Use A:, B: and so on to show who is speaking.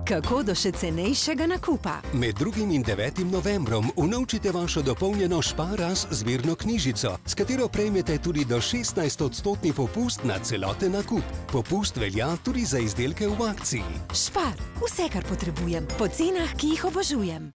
A: Kako do še cenejšega nakupa?
B: Med 2. in 9. novembrom unovčite vašo dopolnjeno Spar-As zbirno knjižico, s katero prejmete tudi do 16% popust na celoten nakup. Popust velja tudi za izdelke v akciji.
A: Spar, vse, kar potrebujem, po cenah, ki jih obožujem.